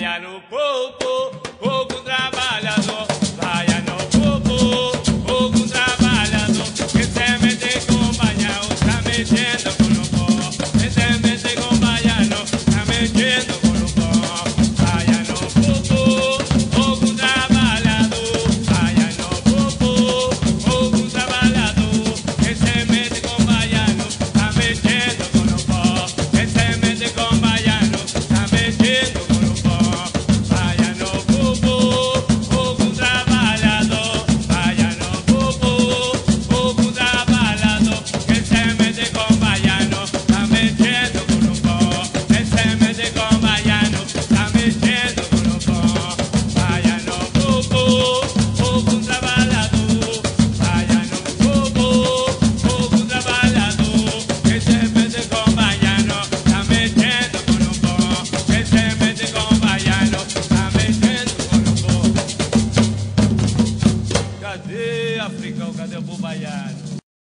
baiano, popo, pouco trabalhador. Baiano, popo, pouco trabalhador. Que se mete com baiano, tá mexendo com o pó. Que se mete com baiano, tá mexendo com o pó. Baiano, popo, pouco trabalhador. Baiano, popo, pouco trabalhador. Que se mete com baiano, tá mexendo com o pó. Que se mete com baiano, tá mexendo com o pó. Baiano, popo, pouco trabalhador. Baiano, popo, pouco trabalhador. Que se mete com baiano, tá mexendo com o pó. Que se mete com baiano, tá mexendo com o pó. Baiano, popo, pouco trabalhador. Baiano, popo, pouco trabalhador. Que se mete com baiano, tá mexendo com o pó. Que se mete com baiano, tá mexendo com o pó. Cadê, Africão? Cadê o povo baiano?